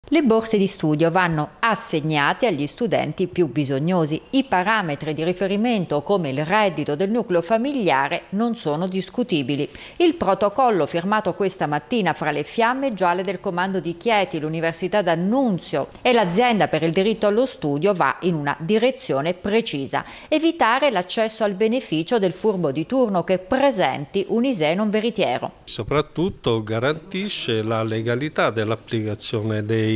Le borse di studio vanno assegnate agli studenti più bisognosi. I parametri di riferimento, come il reddito del nucleo familiare, non sono discutibili. Il protocollo firmato questa mattina fra le Fiamme Gialle del Comando di Chieti, l'Università d'Annunzio e l'Azienda per il diritto allo studio va in una direzione precisa: evitare l'accesso al beneficio del furbo di turno che presenti un ISEE non veritiero. Soprattutto garantisce la legalità dell'applicazione dei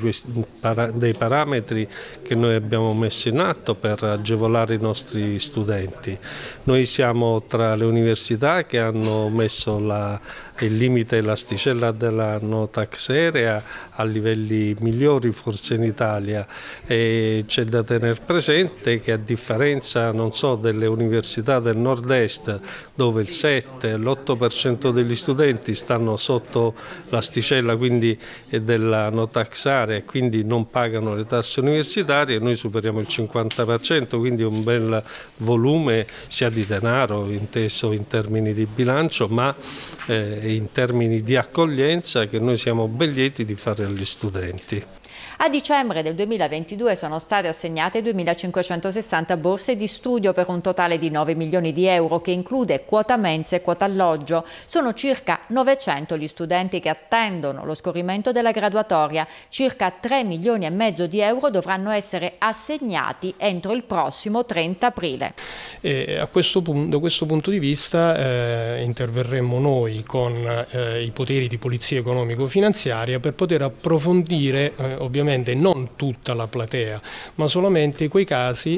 parametri che noi abbiamo messo in atto per agevolare i nostri studenti. Noi siamo tra le università che hanno messo il limite e l'asticella della no tax area a livelli migliori forse in Italia, e c'è da tenere presente che, a differenza delle università del nord-est, dove il 7, l'8% degli studenti stanno sotto l'asticella quindi della no tax area e quindi non pagano le tasse universitarie, noi superiamo il 50%, quindi un bel volume sia di denaro, inteso in termini di bilancio, ma in termini di accoglienza, che noi siamo ben lieti di fare agli studenti. A dicembre del 2022 sono state assegnate 2.560 borse di studio per un totale di 9 milioni di euro, che include quota mensa e quota alloggio. Sono circa 900 gli studenti che attendono lo scorrimento della graduatoria. Circa 3 milioni e mezzo di euro dovranno essere assegnati entro il prossimo 30 aprile. Da questo punto di vista interverremo noi con i poteri di polizia economico-finanziaria per poter approfondire ovviamente non tutta la platea, ma solamente quei casi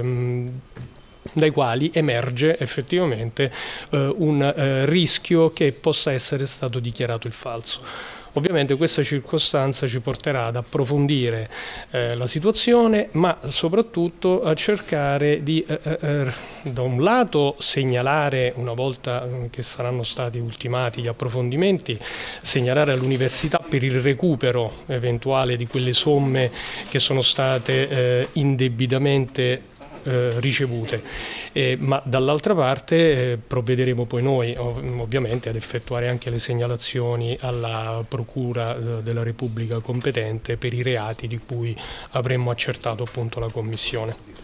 dai quali emerge effettivamente un rischio che possa essere stato dichiarato il falso. Ovviamente questa circostanza ci porterà ad approfondire la situazione, ma soprattutto a cercare di, da un lato, segnalare, una volta che saranno stati ultimati gli approfondimenti, segnalare all'università per il recupero eventuale di quelle somme che sono state indebitamente ricevute, ma dall'altra parte provvederemo poi noi ovviamente ad effettuare anche le segnalazioni alla Procura della Repubblica competente per i reati di cui avremmo accertato appunto la Commissione.